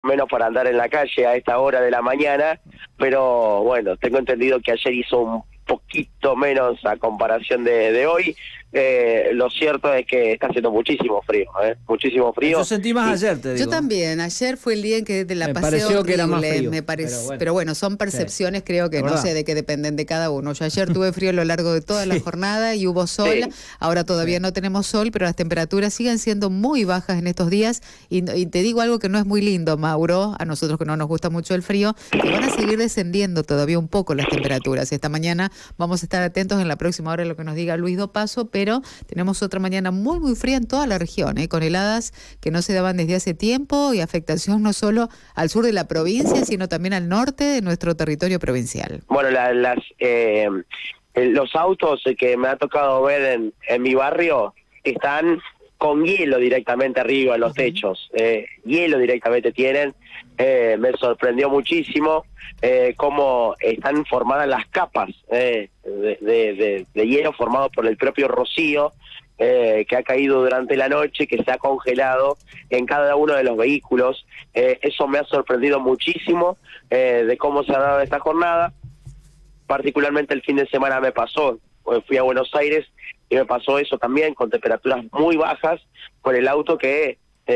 menos para andar en la calle a esta hora de la mañana, pero bueno, tengo entendido que ayer hizo un poquito menos a comparación de hoy. Lo cierto es que está haciendo muchísimo frío, muchísimo frío. Yo sentí más ayer, te digo. Yo también, ayer fue el día en que la pasé pareció horrible, que era más frío, pero bueno, son percepciones, creo que no sé de qué dependen de cada uno. Yo ayer tuve frío a lo largo de toda la jornada y hubo sol, ahora todavía no tenemos sol, pero las temperaturas siguen siendo muy bajas en estos días y te digo algo que no es muy lindo, Mauro, a nosotros que no nos gusta mucho el frío, que van a seguir descendiendo todavía un poco las temperaturas. Esta mañana vamos a estar atentos en la próxima hora a lo que nos diga Luis Dopazo, pero tenemos otra mañana muy muy fría en toda la región, con heladas que no se daban desde hace tiempo y afectación no solo al sur de la provincia, sino también al norte de nuestro territorio provincial. Bueno, los autos que me ha tocado ver en mi barrio están con hielo directamente arriba en los techos, hielo directamente tienen. Me sorprendió muchísimo cómo están formadas las capas de hielo formado por el propio rocío que ha caído durante la noche, que se ha congelado en cada uno de los vehículos. Eso me ha sorprendido muchísimo de cómo se ha dado esta jornada. Particularmente el fin de semana me pasó, fui a Buenos Aires y me pasó eso también, con temperaturas muy bajas, con el auto que,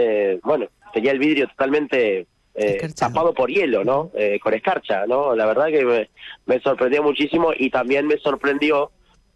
tenía el vidrio totalmente tapado por hielo, ¿no? Con escarcha, ¿no? La verdad que me sorprendió muchísimo, y también me sorprendió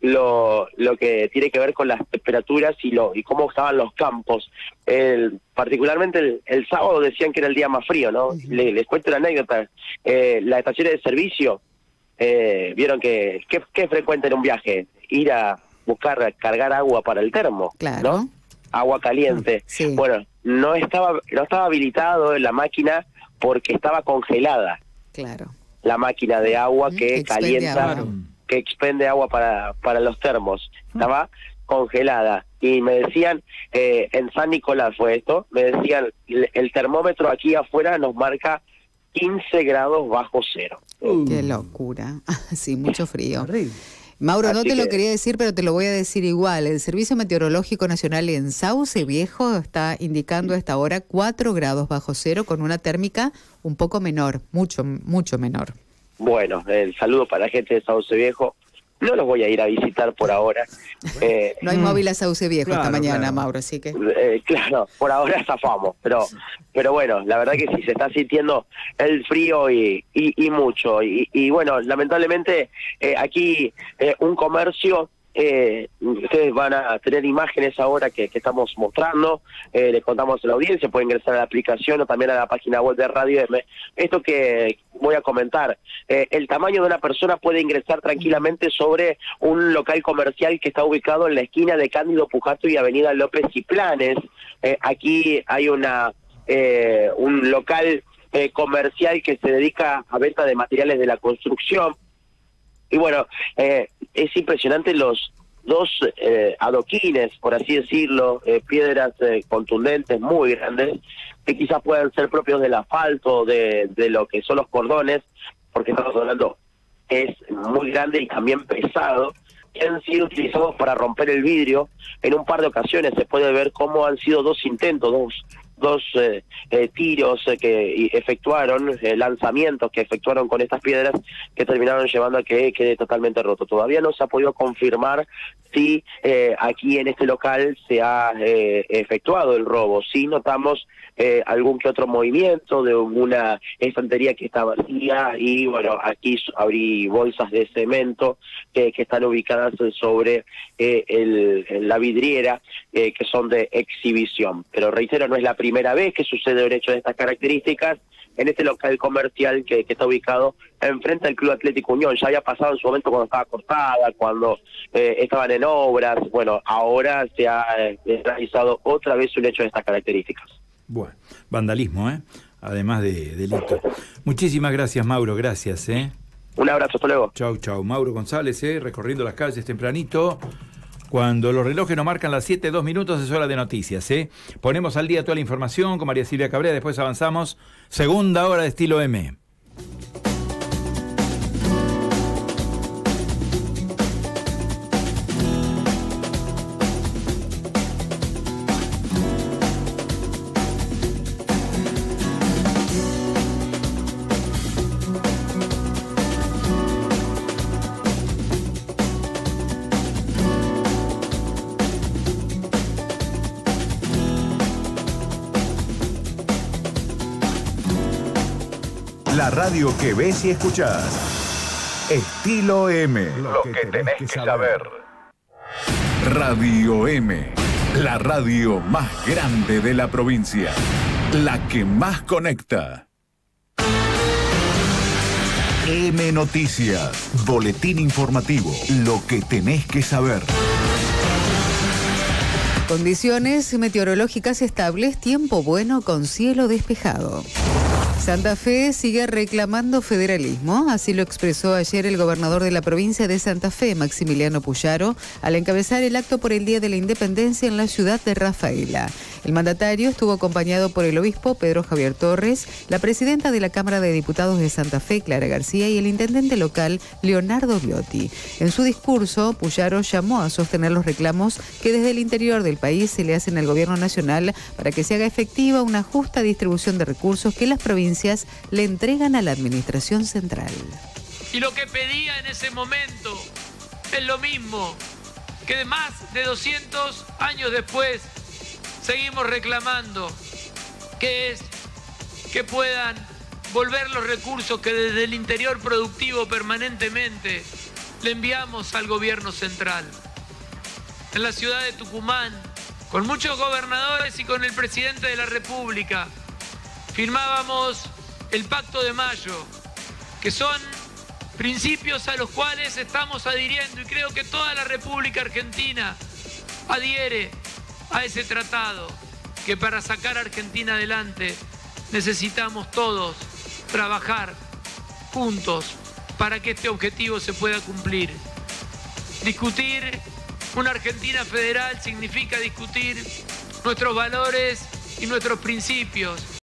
lo que tiene que ver con las temperaturas y cómo estaban los campos. Particularmente el sábado decían que era el día más frío, ¿no? Les cuento una anécdota. Las estaciones de servicio, vieron que es frecuente en un viaje ir a cargar agua para el termo, claro, ¿no? Agua caliente. Sí. Bueno, no estaba habilitado en la máquina porque estaba congelada. Claro. La máquina de agua que calienta, agua. que expende agua para los termos. Estaba congelada. Y me decían, en San Nicolás fue esto, me decían, el termómetro aquí afuera nos marca 15 grados bajo cero. Qué locura. Sí, mucho frío. Horrible. Mauro, Así no te lo que quería decir, pero te lo voy a decir igual. El Servicio Meteorológico Nacional en Sauce Viejo está indicando a esta hora 4 grados bajo cero con una térmica un poco menor, mucho menor. Bueno, el saludo para la gente de Sauce Viejo. No los voy a ir a visitar por ahora. No hay móvil a Sauce Viejo esta mañana, claro. Mauro, así que... Claro, por ahora zafamos, pero bueno, la verdad que sí, se está sintiendo el frío y mucho. Y bueno, lamentablemente aquí un comercio... ustedes van a tener imágenes ahora que estamos mostrando, les contamos a la audiencia, pueden ingresar a la aplicación o también a la página web de Radio M. Esto que voy a comentar, el tamaño de una persona puede ingresar tranquilamente sobre un local comercial que está ubicado en la esquina de Cándido Pujato y Avenida López y Planes. Aquí hay un local comercial que se dedica a venta de materiales de la construcción. Y bueno, es impresionante los dos adoquines, por así decirlo, piedras contundentes, muy grandes, que quizás puedan ser propios del asfalto, de lo que son los cordones, porque estamos hablando, es muy grande y también pesado, que han sido utilizados para romper el vidrio. En un par de ocasiones se puede ver cómo han sido dos intentos, dos tiros que efectuaron, lanzamientos que efectuaron con estas piedras, que terminaron llevando a que quede totalmente roto. Todavía no se ha podido confirmar si aquí en este local se ha efectuado el robo. Sí notamos algún que otro movimiento de una estantería que está vacía, y bueno, aquí abrí bolsas de cemento que están ubicadas sobre la vidriera, que son de exhibición. Pero reitero, no es la primera vez que sucede un hecho de estas características en este local comercial que está ubicado enfrente al Club Atlético Unión. Ya había pasado en su momento cuando estaba cortada, cuando estaban en obras. Bueno, ahora se ha realizado otra vez un hecho de estas características. Bueno, vandalismo, además de delito. Muchísimas gracias, Mauro, gracias. Un abrazo, hasta luego. Chau. Mauro González, recorriendo las calles tempranito. Cuando los relojes nos marcan las 7:02, es hora de noticias. Ponemos al día toda la información con María Silvia Cabrera, después avanzamos. Segunda hora de Estilo M. La radio que ves y escuchás. Estilo M. Lo que tenés que saber. Radio M. La radio más grande de la provincia. La que más conecta. M Noticias. Boletín informativo. Lo que tenés que saber. Condiciones meteorológicas estables, tiempo bueno con cielo despejado. Santa Fe sigue reclamando federalismo, así lo expresó ayer el gobernador de la provincia de Santa Fe, Maximiliano Puyaro, al encabezar el acto por el Día de la Independencia en la ciudad de Rafaela. El mandatario estuvo acompañado por el obispo Pedro Javier Torres, la presidenta de la Cámara de Diputados de Santa Fe, Clara García, y el intendente local, Leonardo Biotti. En su discurso, Puyaro llamó a sostener los reclamos que desde el interior del país se le hacen al gobierno nacional para que se haga efectiva una justa distribución de recursos que las provincias le entregan a la administración central. Y lo que pedía en ese momento es lo mismo que más de 200 años después seguimos reclamando, que es que puedan volver los recursos que desde el interior productivo permanentemente le enviamos al gobierno central. En la ciudad de Tucumán, con muchos gobernadores y con el presidente de la República, firmábamos el Pacto de Mayo, que son principios a los cuales estamos adhiriendo, y creo que toda la República Argentina adhiere a ese tratado, que para sacar a Argentina adelante necesitamos todos trabajar juntos para que este objetivo se pueda cumplir. Discutir una Argentina federal significa discutir nuestros valores y nuestros principios.